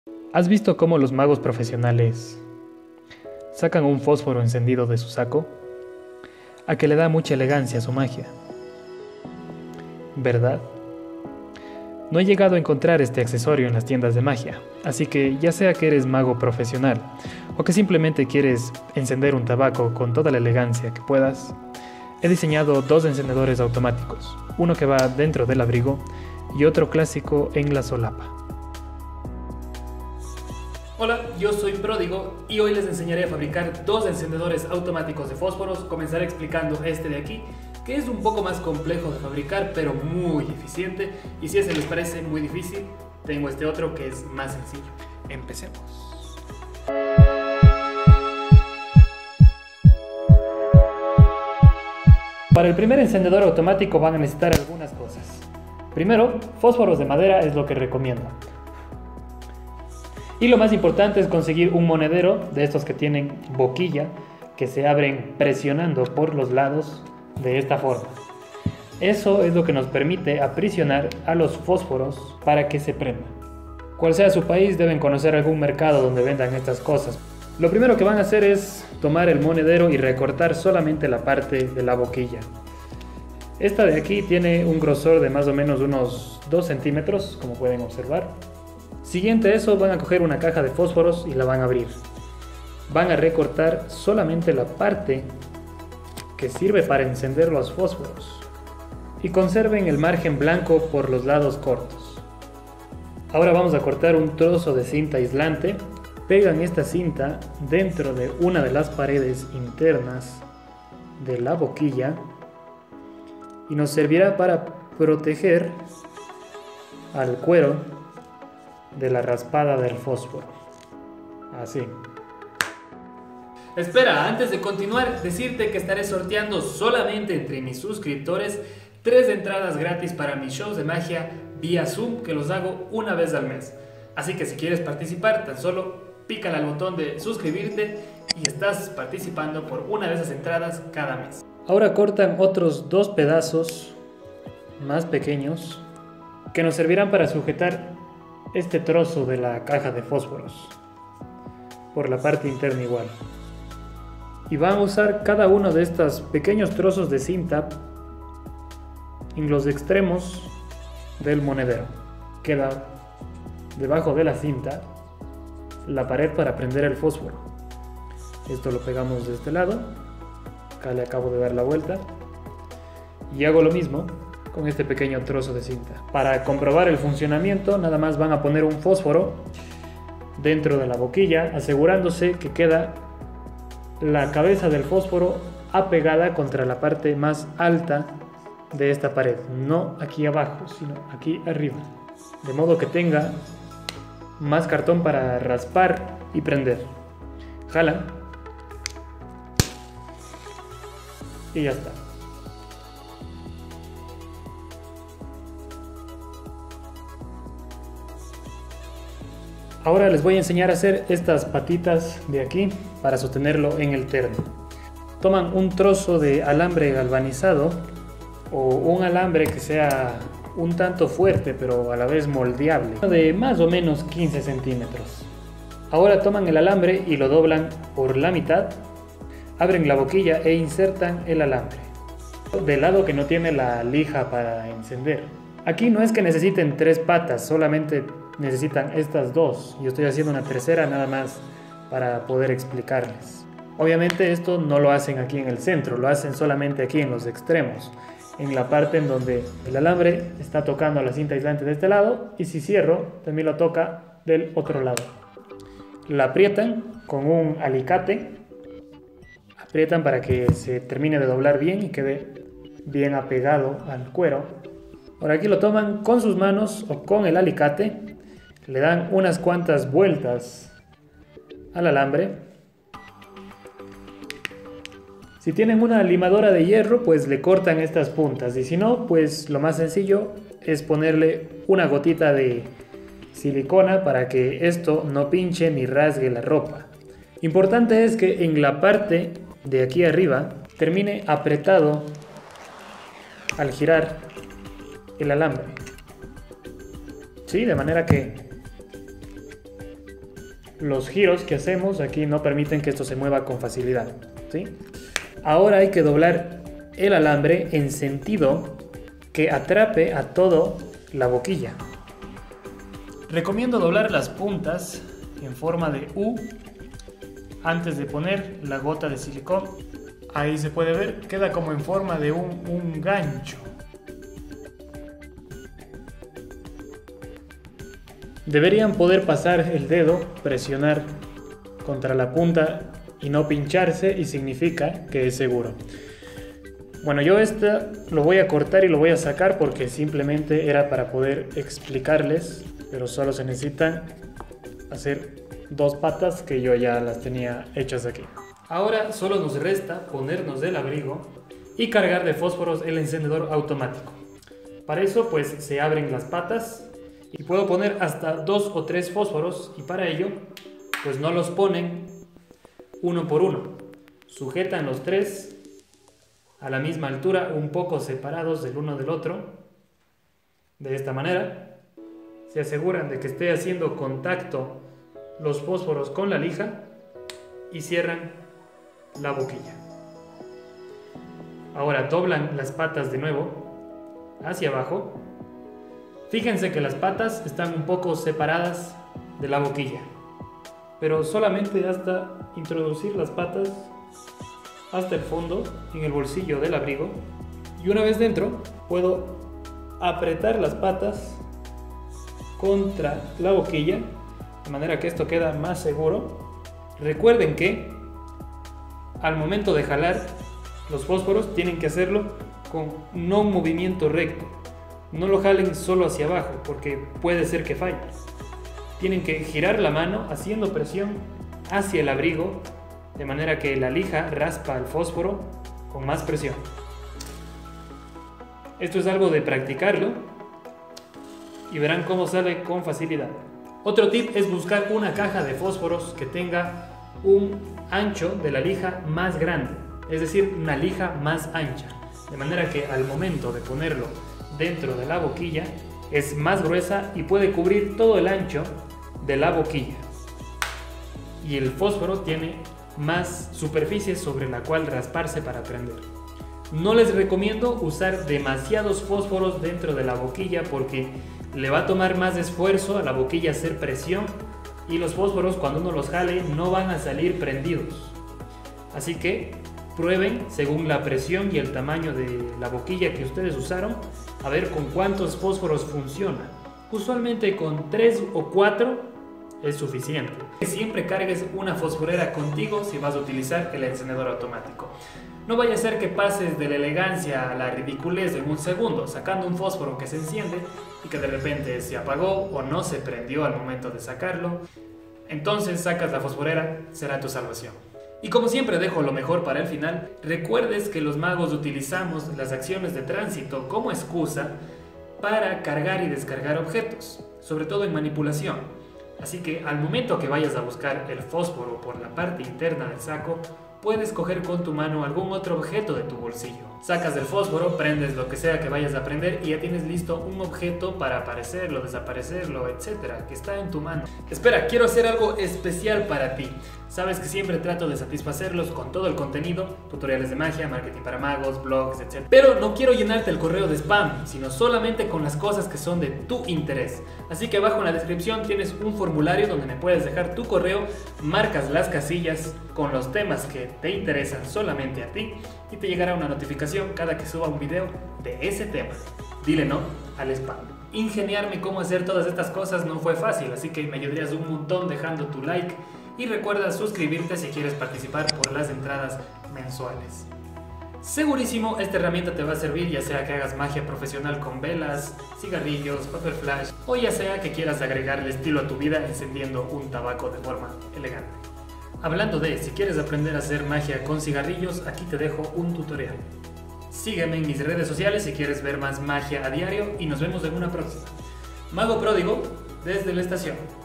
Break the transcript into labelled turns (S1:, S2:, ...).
S1: ¿Has visto cómo los magos profesionales sacan un fósforo encendido de su saco? A que le da mucha elegancia a su magia, ¿verdad? No he llegado a encontrar este accesorio en las tiendas de magia, así que ya sea que eres mago profesional o que simplemente quieres encender un tabaco con toda la elegancia que puedas, he diseñado dos encendedores automáticos, uno que va dentro del abrigo y otro clásico en la solapa.
S2: Hola, yo soy Pródigo y hoy les enseñaré a fabricar dos encendedores automáticos de fósforos. Comenzaré explicando este de aquí, que es un poco más complejo de fabricar, pero muy eficiente. Y si ese les parece muy difícil, tengo este otro que es más sencillo. Empecemos. Para el primer encendedor automático van a necesitar algunas cosas. Primero, fósforos de madera es lo que recomiendo. Y lo más importante es conseguir un monedero de estos que tienen boquilla, que se abren presionando por los lados de esta forma. Eso es lo que nos permite aprisionar a los fósforos para que se prendan. Cual sea su país, deben conocer algún mercado donde vendan estas cosas. Lo primero que van a hacer es tomar el monedero y recortar solamente la parte de la boquilla. Esta de aquí tiene un grosor de más o menos unos 2 centímetros, como pueden observar. Siguiente a eso, van a coger una caja de fósforos y la van a abrir. Van a recortar solamente la parte que sirve para encender los fósforos y conserven el margen blanco por los lados cortos. Ahora vamos a cortar un trozo de cinta aislante. Pegan esta cinta dentro de una de las paredes internas de la boquilla y nos servirá para proteger al cuero de la raspada del fósforo. Así. Espera, antes de continuar, decirte que estaré sorteando solamente entre mis suscriptores 3 entradas gratis para mis shows de magia vía Zoom, que los hago una vez al mes. Así que si quieres participar, tan solo pícale al botón de suscribirte y estás participando por una de esas entradas cada mes. Ahora cortan otros 2 pedazos más pequeños que nos servirán para sujetar este trozo de la caja de fósforos por la parte interna igual. Y van a usar cada uno de estos pequeños trozos de cinta en los extremos del monedero. Queda debajo de la cinta la pared para prender el fósforo. Esto lo pegamos de este lado. Acá le acabo de dar la vuelta y hago lo mismo con este pequeño trozo de cinta. Para comprobar el funcionamiento, nada más van a poner un fósforo dentro de la boquilla, asegurándose que queda la cabeza del fósforo apegada contra la parte más alta de esta pared, no aquí abajo, sino aquí arriba, de modo que tenga más cartón para raspar y prender. Jalan y ya está. Ahora les voy a enseñar a hacer estas patitas de aquí para sostenerlo en el terno. Toman un trozo de alambre galvanizado o un alambre que sea un tanto fuerte pero a la vez moldeable, de más o menos 15 centímetros. Ahora toman el alambre y lo doblan por la mitad, abren la boquilla e insertan el alambre del lado que no tiene la lija para encender. Aquí no es que necesiten 3 patas, solamente necesitan estas 2. Yo estoy haciendo una tercera nada más para poder explicarles. Obviamente esto no lo hacen aquí en el centro, lo hacen solamente aquí en los extremos, en la parte en donde el alambre está tocando la cinta aislante de este lado y si cierro también lo toca del otro lado. La aprietan con un alicate, aprietan para que se termine de doblar bien y quede bien apegado al cuero. Ahora aquí lo toman con sus manos o con el alicate, le dan unas cuantas vueltas al alambre. Si tienen una limadora de hierro, pues le cortan estas puntas, y si no, pues lo más sencillo es ponerle una gotita de silicona para que esto no pinche ni rasgue la ropa. Importante es que en la parte de aquí arriba termine apretado al girar el alambre, ¿sí? De manera que
S1: los giros que hacemos aquí no permiten que esto se mueva con facilidad, ¿sí? Ahora hay que doblar el alambre en sentido que atrape a todo la boquilla. Recomiendo doblar las puntas en forma de U antes de poner la gota de silicón. Ahí se puede ver, queda como en forma de un gancho. Deberían poder pasar el dedo, presionar contra la punta y no pincharse, y significa que es seguro. Bueno, yo lo voy a cortar y lo voy a sacar porque simplemente era para poder explicarles, pero solo se necesitan hacer 2 patas que yo ya las tenía hechas aquí.
S2: Ahora solo nos resta ponernos el abrigo y cargar de fósforos el encendedor automático. Para eso pues se abren las patas y puedo poner hasta 2 o 3 fósforos, y para ello pues no los ponen uno por uno, sujetan los 3 a la misma altura, un poco separados del uno del otro. De esta manera se aseguran de que esté haciendo contacto los fósforos con la lija y cierran la boquilla. Ahora doblan las patas de nuevo hacia abajo. Fíjense que las patas están un poco separadas de la boquilla, pero solamente hasta introducir las patas hasta el fondo en el bolsillo del abrigo, y una vez dentro puedo apretar las patas contra la boquilla de manera que esto queda más seguro. Recuerden que al momento de jalar los fósforos tienen que hacerlo con no un movimiento recto. No lo jalen solo hacia abajo porque puede ser que falle. Tienen que girar la mano haciendo presión hacia el abrigo de manera que la lija raspa el fósforo con más presión. Esto es algo de practicarlo y verán cómo sale con facilidad. Otro tip es buscar una caja de fósforos que tenga un ancho de la lija más grande, es decir, una lija más ancha, de manera que al momento de ponerlo dentro de la boquilla es más gruesa y puede cubrir todo el ancho de la boquilla, y el fósforo tiene más superficie sobre la cual rasparse para prender. No les recomiendo usar demasiados fósforos dentro de la boquilla porque le va a tomar más esfuerzo a la boquilla hacer presión, y los fósforos cuando uno los jale no van a salir prendidos. Así que prueben según la presión y el tamaño de la boquilla que ustedes usaron, a ver con cuántos fósforos funciona. Usualmente con 3 o 4 es suficiente. Siempre cargues una fosforera contigo si vas a utilizar el encendedor automático. No vaya a ser que pases de la elegancia a la ridiculez en un segundo, sacando un fósforo que se enciende y que de repente se apagó o no se prendió al momento de sacarlo. Entonces sacas la fosforera, será tu salvación. Y como siempre dejo lo mejor para el final, recuerdes que los magos utilizamos las acciones de tránsito como excusa para cargar y descargar objetos, sobre todo en manipulación. Así que al momento que vayas a buscar el fósforo por la parte interna del saco, puedes coger con tu mano algún otro objeto de tu bolsillo. Sacas el fósforo, prendes lo que sea que vayas a prender y ya tienes listo un objeto para aparecerlo, desaparecerlo, etcétera, que está en tu mano. Espera, quiero hacer algo especial para ti. Sabes que siempre trato de satisfacerlos con todo el contenido, tutoriales de magia, marketing para magos, blogs, etc. Pero no quiero llenarte el correo de spam, sino solamente con las cosas que son de tu interés. Así que abajo en la descripción tienes un formulario donde me puedes dejar tu correo, marcas las casillas con los temas que te interesan solamente a ti y te llegará una notificación cada que suba un video de ese tema. Dile no al spam. Ingeniarme cómo hacer todas estas cosas no fue fácil, así que me ayudarías un montón dejando tu like y recuerda suscribirte si quieres participar por las entradas mensuales. Segurísimo esta herramienta te va a servir, ya sea que hagas magia profesional con velas, cigarrillos, papel flash, o ya sea que quieras agregarle estilo a tu vida encendiendo un tabaco de forma elegante. Hablando de, si quieres aprender a hacer magia con cigarrillos, aquí te dejo un tutorial. Sígueme en mis redes sociales si quieres ver más magia a diario y nos vemos en una próxima. Mago Pródigo, desde la estación.